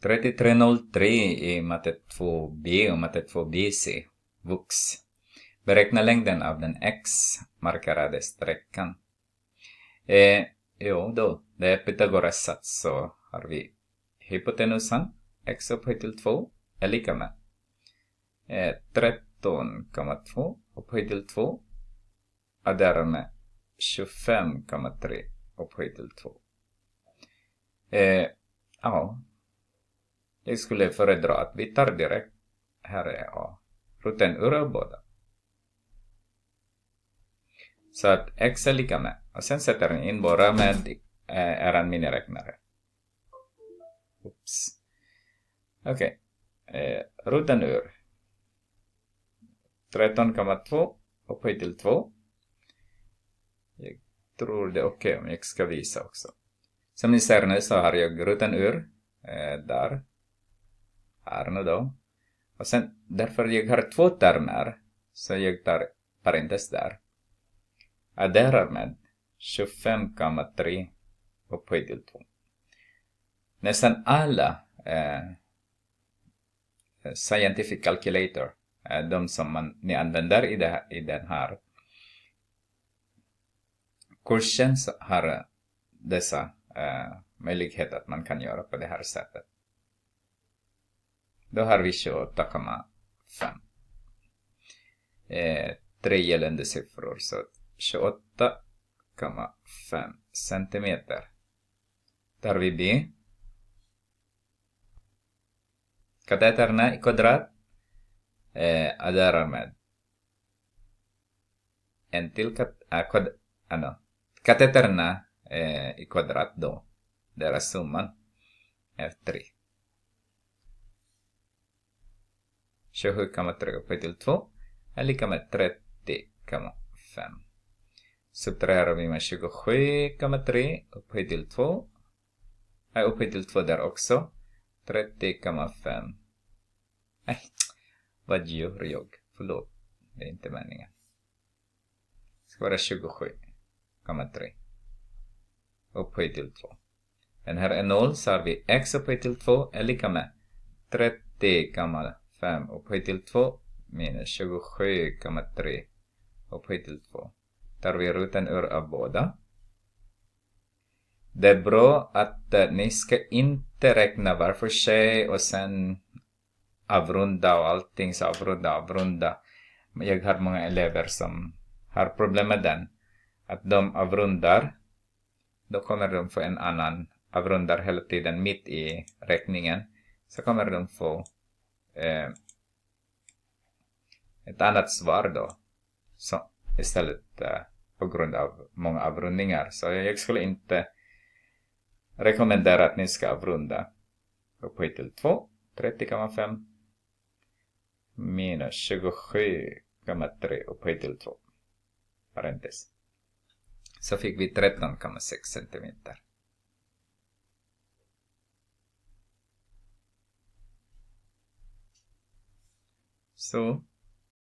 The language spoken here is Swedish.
3303 i matte 2b och matte 2bc, VUX. Beräkna längden av den x-markerade sträckan. Jo då, det är Pythagoras sats, så har vi hypotenusan, x upphöjt till 2 är lika med 13,2 upphöjt till 2 adderar med 25,3 upphöjt till 2. Ja, jag skulle föredra att vi tar direkt. Här är A. Roten ur av båda. Så att x är lika med. Och sen sätter den in bara med en miniräknare. Oops. Okej. Roten ur 13,2 upphöjt till 2. Jag tror det är okej om jag ska visa också. Som ni ser nu så har jag roten ur där. Här nu då. Och sen därför jag har två termer så jag tar parentes där. Adderar med 25,3 upphöjt till 2. Nästan alla scientific calculator, de som ni använder i den här kursen, så har dessa möjligheter att man kan göra på det här sättet. Då har vi 28,5. 3 gällande siffror, så 28,5 centimeter. Där har vi B. Kateterna i kvadrat adderar med en till kateterna i kvadrat då. Deras summan är 3. 27,3 upphöjt till 2 är lika med 30,5. Subtraherar vi med 27,3 upphöjt till 2. Upphöjt till 2 där också. 30,5. Nej, vad gör jag? Förlåt, det är inte meningen. Det ska vara 27,3 upphöjt till 2. Den här är 0, så har vi x upphöjt till 2 är lika med 30,5 upphöjt till 2 minus 27,3 upphöjt till 2. Tar vi roten ur av båda. Det är bra att ni ska inte räkna var för sig och sen avrunda och allting, så avrunda. Jag har många elever som har problem med den. Att de avrundar, då kommer de få en annan, avrundar hela tiden mitt i räkningen. Så kommer de få ett annat svar då. Så istället på grund av många avrundningar. Så jag skulle inte rekommendera att ni ska avrunda upphöjt till 2. 30,5 minus 27,3 upphöjt till 2. Parentes. Så fick vi 13,6 centimeter. Så